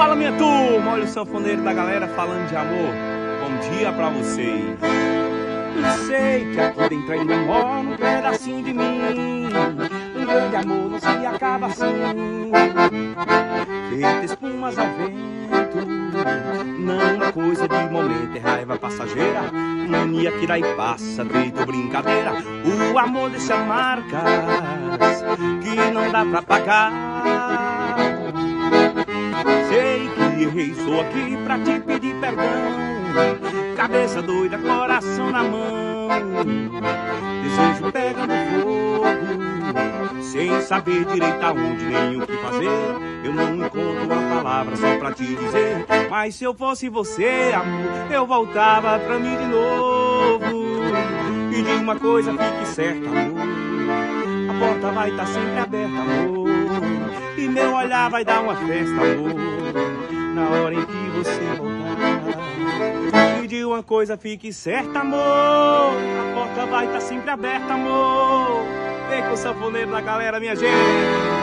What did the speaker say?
Fala, minha turma, olha o sanfoneiro da galera falando de amor. Bom dia pra vocês. Eu sei que aqui dentro ainda mora um pedacinho de mim. Um grande amor não se acaba assim, feito espumas ao vento. Não é coisa de momento, é raiva passageira, mania que daí passa, feito brincadeira. O amor deixa marcas que não dá pra pagar. Sei que errei, estou aqui pra te pedir perdão. Cabeça doida, coração na mão, desejo pegando fogo, sem saber direito aonde nem o que fazer. Eu não encontro uma palavra só pra te dizer, mas se eu fosse você, amor, eu voltava pra mim de novo. E de uma coisa fique certa, amor, a porta vai estar sempre aberta, amor, e meu olhar vai dar uma festa, amor, na hora em que você voltar. E de uma coisa fique certa, amor, a porta vai estar sempre aberta, amor. Vem com o sanfoneiro da galera, minha gente.